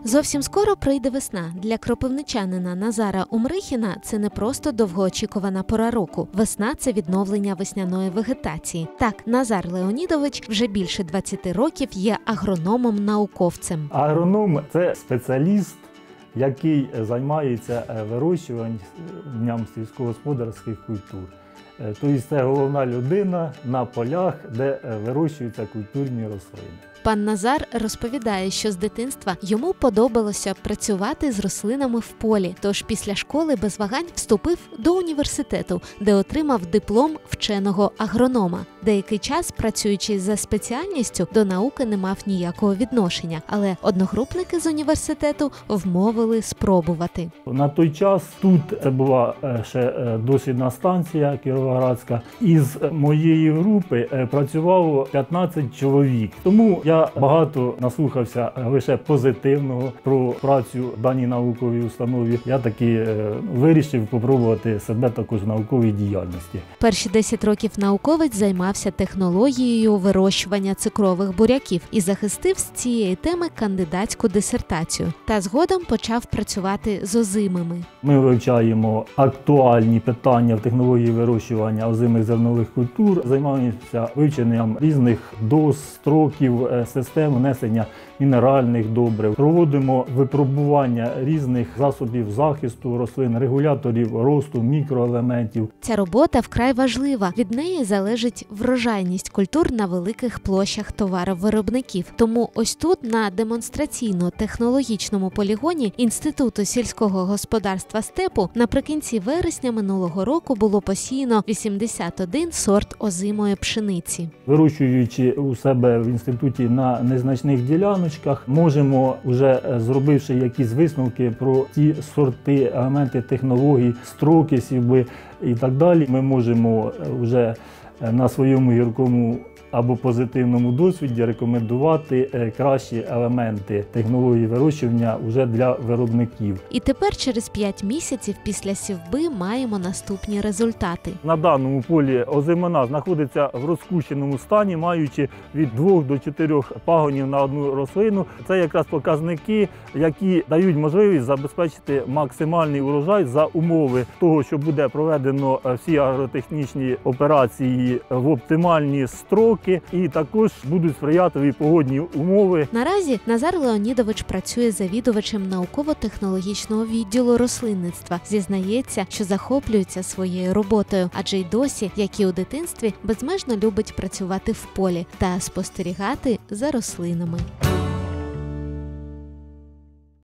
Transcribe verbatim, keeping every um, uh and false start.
Зовсім скоро прийде весна. Для кропивничанина Назара Умрихіна це не просто довгоочікувана пора року. Весна – це відновлення весняної вегетації. Так, Назар Леонідович вже більше двадцяти років є агрономом-науковцем. Агроном – це спеціаліст, який займається вирощуванням сільськогосподарських культур. Тобто це головна людина на полях, де вирощуються культурні рослини. Пан Назар розповідає, що з дитинства йому подобалося працювати з рослинами в полі, тож після школи без вагань вступив до університету, де отримав диплом вченого агронома. Деякий час, працюючи за спеціальністю, до науки не мав ніякого відношення, але одногрупники з університету вмовили спробувати. На той час тут це була ще дослідна станція Кіровоградська. Із моєї групи працювало п'ятнадцять чоловік. Тому я Я багато наслухався лише позитивного про працю в даній науковій установі. Я таки вирішив спробувати себе також в науковій діяльності. Перші десять років науковець займався технологією вирощування цукрових буряків і захистив з цієї теми кандидатську дисертацію. Та згодом почав працювати з озимими. Ми вивчаємо актуальні питання в технології вирощування озимих зернових культур, займаємося вивченням різних доз, строків, систем внесення мінеральних добрив. Проводимо випробування різних засобів захисту рослин, регуляторів росту, мікроелементів. Ця робота вкрай важлива. Від неї залежить врожайність культур на великих площах товаровиробників. Тому ось тут, на демонстраційно-технологічному полігоні Інституту сільського господарства степу, наприкінці вересня минулого року було посіяно вісімдесят один сорт озимої пшениці. Вирощуючи у себе в інституті на незначних діляночках, можемо, вже зробивши якісь висновки про ті сорти, елементи технологій, строки сівби і так далі, ми можемо вже на своєму гіркому або позитивному досвіді рекомендувати кращі елементи технології вирощування вже для виробників. І тепер через п'ять місяців після сівби маємо наступні результати. На даному полі озимина знаходиться в розкущеному стані, маючи від двох до чотирьох пагонів на одну рослину. Це якраз показники, які дають можливість забезпечити максимальний урожай за умови того, що буде проведено всі агротехнічні операції в оптимальні строки. І також будуть сприятливі погодні умови. Наразі Назар Леонідович працює завідувачем науково-технологічного відділу рослинництва. Зізнається, що захоплюється своєю роботою, адже й досі, як і у дитинстві, безмежно любить працювати в полі та спостерігати за рослинами.